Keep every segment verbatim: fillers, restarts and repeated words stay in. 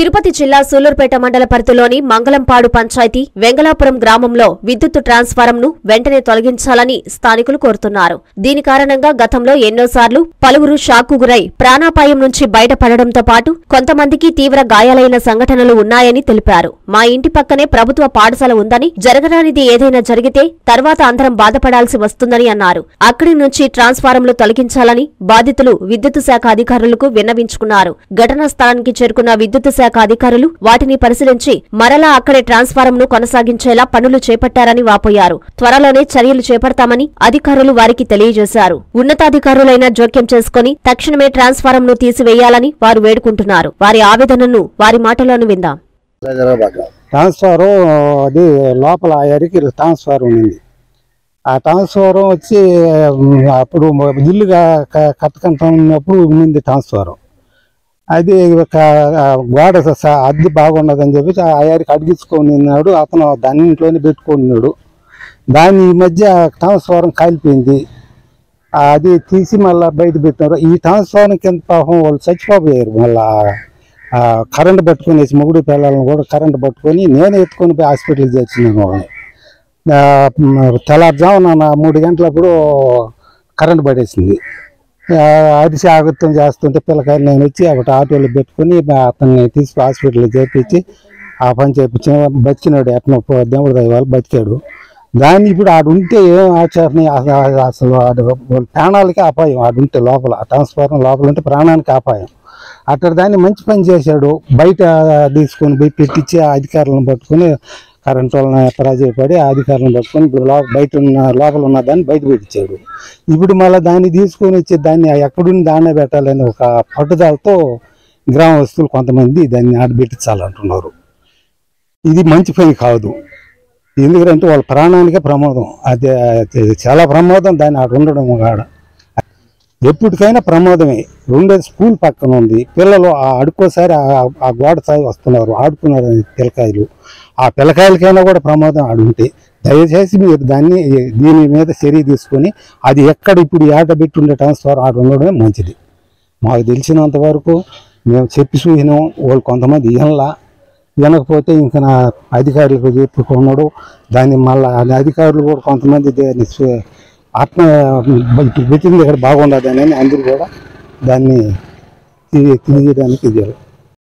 తిరుపతి జిల్లా సూలూరుపేట మండల పరిధిలోని మంగళంపాడు పంచాయతీ వెంగళాపురం గ్రామంలో విద్యుత్ ట్రాన్స్ఫారంను వెంటనే తొలగించాలని స్థానికులు కోరుతున్నారు. దీని కారణంగా గతంలో ఎన్నోసార్లు పలువురు షాక్కు గురై ప్రాణాపాయం నుంచి బయటపడడంతో పాటు కొంతమందికి తీవ్ర గాయాలైన సంఘటనలు ఉన్నాయని తెలిపారు. మా ఇంటి పక్కనే ప్రభుత్వ పాఠశాల ఉందని, జరగరానిది ఏదైనా జరిగితే తర్వాత అందరం బాధపడాల్సి వస్తుందని అన్నారు. అక్కడి నుంచి ట్రాన్స్ఫారంలు తొలగించాలని బాధితులు విద్యుత్ శాఖ అధికారులకు విన్నవించుకున్నారు. ఘటనా స్థలానికి చేరుకున్న విద్యుత్ శాఖ అధికారులు వాటిని పరిశీలించి మరలా అక్కడే ట్రాన్స్ఫారంను కొనసాగించేలా పనులు చేపట్టారని వాపోయారు. త్వరలోనే చర్యలు చేపడతామని అధికారులు వారికి తెలియజేశారు. ఉన్నతాధికారులైన జోక్యం చేసుకుని తక్షణమే ట్రాన్స్ఫారంను తీసివేయాలని వారు వేడుకుంటున్నారు. వారి ఆవేదనను వారి మాటలోను విందాం. ట్రాన్స్ఫారం అది లోపల ఎరికి ట్రాన్స్ఫారం ఉంది. ఆ ట్రాన్స్ఫారం వచ్చి అప్పుడు ఇల్లుగా కట్టుకుంటున్నప్పుడు ఉంది ట్రాన్స్ఫారం. అది గోడ అద్దె బాగున్నదని చెప్పి ఆ అయ్యారికి అడిగించుకొని ఉన్నాడు. అతను దాని ఇంట్లోనే పెట్టుకున్నాడు. దాని ఈ మధ్య ట్రాన్స్ఫారం కాలిపోయింది. అది తీసి మళ్ళీ బయట పెట్టినారు. ఈ ట్రాన్స్ఫారం కింద పాపం వాళ్ళు చచ్చిపోయారు. మళ్ళా కరెంటు పట్టుకునేసి మొగుడు పిల్లలను కూడా కరెంటు పట్టుకొని నేను ఎత్తుకొని పోయి హాస్పిటల్కి చేర్చినాను వాళ్ళని. తెల్లారుజామున మూడు గంటలప్పుడు కరెంటు పడేసింది. అరిసి ఆగత్యం చేస్తుంటే పిల్లకాయలు నేను వచ్చి ఒకటి ఆటోలో పెట్టుకుని అతన్ని తీసి హాస్పిటల్లో చేర్పించి ఆ పని చేయించిన బతికినాడు. ఎట్లా దేవుడు దైవాలు బతికాడు. దాన్ని ఇప్పుడు ఆడుంటే ఏం ఆచరణ అసలు ప్రాణాలకి అపాయం. ఆడుంటే లోపల ట్రాన్స్ఫారం లోపల ఉంటే ప్రాణానికి అపాయం. అక్కడ దాన్ని మంచి పని చేశాడు. బయట తీసుకొని పోయి పెట్టించి అధికారులను పట్టుకుని కరెంట్ వాళ్ళని పరాజయపడి ఆ అధికారులను పట్టుకొని ఇప్పుడు బయట ఉన్న లోపల ఉన్న దాన్ని బయట పెట్టించాడు. ఇప్పుడు మళ్ళీ దాన్ని తీసుకొని వచ్చి దాన్ని ఎక్కడున్న దాన్నే పెట్టాలని ఒక పట్టుదలతో గ్రామస్తులు కొంతమంది దాన్ని ఆడబెట్టించాలంటున్నారు. ఇది మంచి పని కాదు. ఎందుకంటే వాళ్ళ ప్రాణానికే ప్రమాదం. అది చాలా ప్రమాదం దాన్ని ఆడ ఉండడం. ఆడ ఎప్పటికైనా ప్రమాదమే. రెండోది స్కూల్ పక్కన ఉంది. పిల్లలు ఆ అడుకోసారి ఆ గోడ సాయి వస్తున్నారు, ఆడుకున్నారు పిల్లకాయలు. ఆ పిల్లకాయలకైనా కూడా ప్రమాదం ఆడుంటే దయచేసి మీరు దాన్ని దీని మీద చర్య తీసుకొని అది ఎక్కడ ఇప్పుడు ఏట పెట్టి ఉండే ట్రాన్స్ఫార్ ఆడ ఉండడమే మంచిది. మాకు తెలిసినంత వరకు మేము చెప్పి చూసినాం. వాళ్ళు కొంతమంది వినలా. వినకపోతే ఇంకా నా అధికారులకు చెప్పుకున్నాడు. దాన్ని మళ్ళీ అధికారులు కూడా కొంతమంది దాన్ని ఆత్మ ఇప్పుడు పెట్టింది ఇక్కడ బాగుండదు అని అందరూ కూడా దాన్ని తీయడానికి ఇచ్చారు.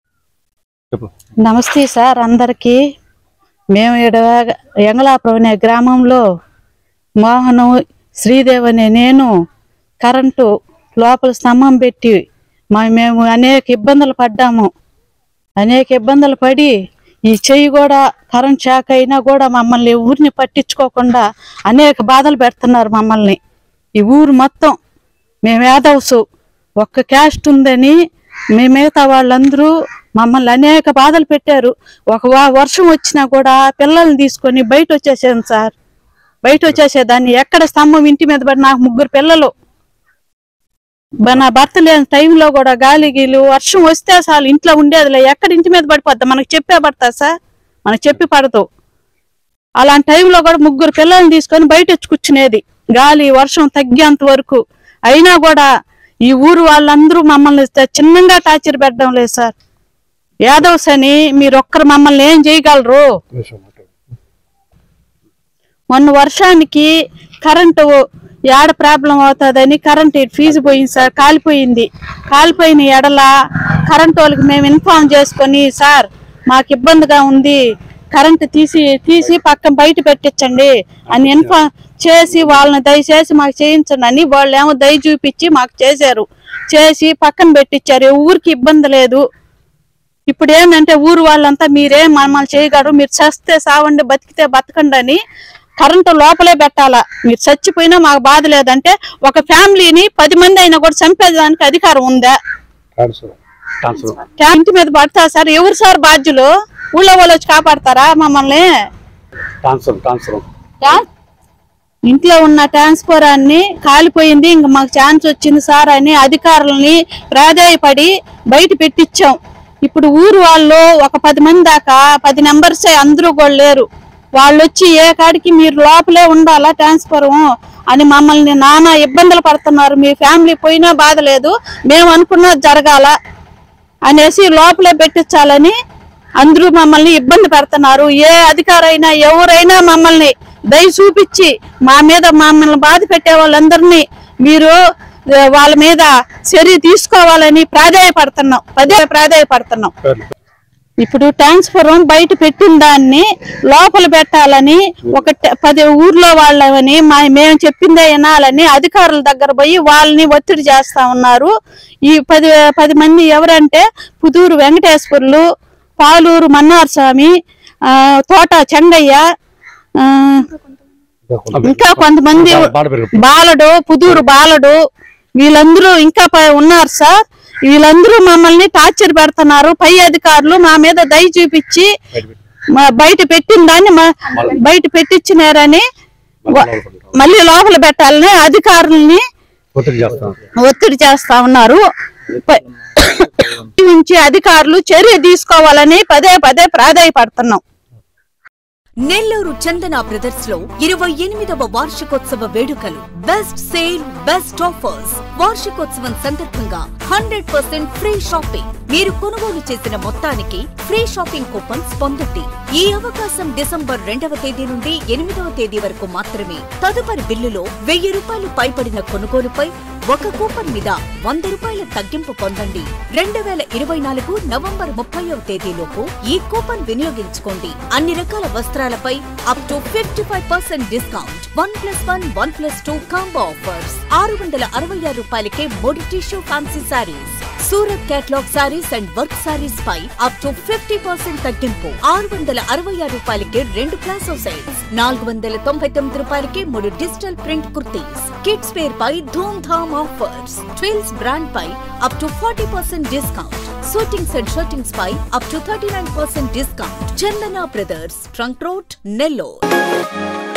నమస్తే సార్ అందరికీ. మేము ఇక్కడ ఎంగళాపురం అనే గ్రామంలో మోహను శ్రీదేవ్ అనే నేను కరెంటు లోపల స్తంభం పెట్టి మా మేము అనేక ఇబ్బందులు పడ్డాము. అనేక ఇబ్బందులు పడి ఈ చెయ్యి కూడా కరెంట్ షాక్ అయినా కూడా మమ్మల్ని ఊరిని పట్టించుకోకుండా అనేక బాధలు పెడుతున్నారు మమ్మల్ని. ఈ ఊరు మొత్తం మేము యాదవ్స్ ఒక్క క్యాస్ట్ ఉందని మీ మిగతా వాళ్ళందరూ మమ్మల్ని అనేక బాధలు పెట్టారు. ఒక వర్షం వచ్చినా కూడా పిల్లల్ని తీసుకొని బయట వచ్చేసాను సార్. బయట వచ్చేసేదాన్ని. ఎక్కడ స్తంభం ఇంటి మీద పడి నాకు ముగ్గురు పిల్లలు. నా భర్త లేని టైంలో కూడా గాలి గీలు వర్షం వస్తే చాలు ఇంట్లో ఉండేదిలే. ఎక్కడ ఇంటి మీద పడిపోద్దా మనకు చెప్పే పడతా సార్, మనకు చెప్పి పడతావు. అలాంటి టైంలో కూడా ముగ్గురు పిల్లల్ని తీసుకొని బయట వచ్చి కూర్చునేది గాలి వర్షం తగ్గేంత వరకు. అయినా కూడా ఈ ఊరు వాళ్ళందరూ మమ్మల్ని చిన్నగా టార్చర్ పెట్టడం లేదు సార్. యాదవ్స్ అని మీరు ఒక్కరు మమ్మల్ని ఏం చేయగలరు? మొన్న వర్షానికి కరెంటు ఏడ ప్రాబ్లం అవుతుందని కరెంట్ ఫీజు పోయింది సార్. కాలిపోయింది. కాలిపోయిన ఎడల కరెంట్ వాళ్ళకి మేము ఇన్ఫార్మ్ చేసుకొని సార్ మాకు ఇబ్బందిగా ఉంది, కరెంటు తీసి తీసి పక్కన బయట పెట్టించండి అని ఇన్ఫార్మ్ చేసి వాళ్ళని దయచేసి మాకు చేయించండి అని వాళ్ళు ఏమో దయ చూపించి మాకు చేశారు. చేసి పక్కన పెట్టించారు. ఊరికి ఇబ్బంది లేదు. ఇప్పుడు ఏంటంటే ఊరు వాళ్ళంతా మీరేం మమ్మల్ని చేయగలరు, మీరు చస్తే సావండి బతికితే బతకండి అని కరెంటు లోపలే పెట్టాలా. మీరు చచ్చిపోయినా మాకు బాధ లేదంటే ఒక ఫ్యామిలీని పది మంది అయినా కూడా చంపేదానికి అధికారం ఉందా? ఇంటి మీద పడతా సార్. ఎవరు సార్ బాధ్యులు? ఊళ్ళో వాళ్ళు వచ్చి కాపాడతారా మమ్మల్ని? ఇంట్లో ఉన్న ట్రాన్స్ఫారాన్ని కాలిపోయింది, ఇంక మాకు ఛాన్స్ వచ్చింది సార్ అని అధికారులని ప్రాధాయపడి బయట పెట్టించాం. ఇప్పుడు ఊరు వాళ్ళు ఒక పది మంది దాకా పది నెంబర్స్ అందరూ కూడా లేరు. వాళ్ళు వచ్చి ఏ కాడికి మీరు లోపలే ఉండాలా ట్రాన్స్ఫారం అని మమ్మల్ని నానా ఇబ్బందులు పడుతున్నారు. మీ ఫ్యామిలీ పోయినా బాధ లేదు, మేము అనుకున్నది జరగాల. అనేసి లోపలే పెట్టించాలని అందరూ మమ్మల్ని ఇబ్బంది పెడుతున్నారు. ఏ అధికారైనా ఎవరైనా మమ్మల్ని దయ చూపించి మా మీద మమ్మల్ని బాధ పెట్టే వాళ్ళందరినీ మీరు వాళ్ళ మీద చర్య తీసుకోవాలని ప్రాధాయపడుతున్నాం పదే ప్రాధాయపడుతున్నాం. ఇప్పుడు ట్రాన్స్ఫారం బయట పెట్టిన దాన్ని లోపల పెట్టాలని ఒక పది ఊర్లో వాళ్ళని మా మేము చెప్పిందే వినాలని అధికారుల దగ్గర పోయి వాళ్ళని ఒత్తిడి చేస్తా ఉన్నారు. ఈ పది పది మంది ఎవరంటే పుదూరు వెంకటేశ్వర్లు, పాలూరు మన్నార్ స్వామి, తోట చెంగయ్య, ఇంకా కొంతమంది బాలడు, పుదూరు బాలడు, వీళ్ళందరూ ఇంకా ఉన్నారు సార్. వీళ్ళందరూ మమ్మల్ని టార్చర్ పెడుతున్నారు. పై అధికారులు మా మీద దయ చూపించి బయట పెట్టిన దాన్ని బయట పెట్టించినారని మళ్ళీ లోపల పెట్టాలని అధికారుల్ని ఒత్తిడి చేస్తా ఉన్నారు. నుంచి అధికారులు చర్య తీసుకోవాలని పదే పదే ప్రాధాయపడుతున్నాం. నెల్లూరు చందన బ్రదర్స్ లో ఇరవై ఎనిమిదవ వార్షికోత్సవ వేడుకలు, బెస్ట్ సేల్ బెస్ట్ ఆఫర్స్. వార్షికోత్సవం సందర్భంగా హండ్రెడ్ పర్సెంట్ ఫ్రీ షాపింగ్. మీరు కొనుగోలు చేసిన మొత్తానికి ఫ్రీ షాపింగ్ కూపన్స్ పొందండి. ఈ అవకాశం డిసెంబర్ రెండవ తేదీ నుండి ఎనిమిదవ తేదీ వరకు మాత్రమే. తదుపరి బిల్లులో వెయ్యి రూపాయలు పైబడిన కొనుగోలుపై ఒక కూపన్ మీద వంద రూపాయల తగ్గింపు పొందండి. రెండు వేల ఇరవై నాలుగు నవంబర్ ముప్పైవ తేదీలోపు ఈ కూపన్ వినియోగించుకోండి. అన్ని రకాల వస్త్రాలపై up to fifty five percent discount. One plus one one plus two combo offers. ఆరు వందల అరవై ఆరు రూపాయలకే మూడు tissue fancy saris. Surat catalogue saris and work saris పై అప్ టు ఫిఫ్టీ పర్సెంట్ తగ్గింపు. ఆరు వందల అరవై ఆరు రూపాయలకే రెండు ప్లాసో సెట్స్. నాలుగు వందల తొంభై తొమ్మిది రూపాయలకే మూడు digital print kurtis. Kids wear పై ధూమ్ ధామ్ ఆఫర్స్. ట్విల్స్ బ్రాండ్ పై up to forty percent discount. Shootings and shirtings పై up to thirty nine percent discount. Chandana brothers, trunk road, Nellore.